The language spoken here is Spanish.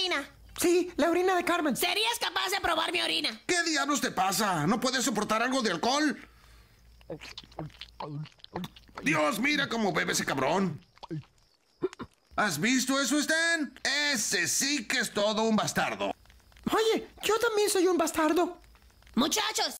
orina? Sí, la orina de Carmen. ¿Serías capaz de probar mi orina? ¿Qué diablos te pasa? ¿No puedes soportar algo de alcohol? Dios, mira cómo bebe ese cabrón. ¿Has visto eso, Stan? Ese sí que es todo un bastardo. Oye, yo también soy un bastardo. Muchachos,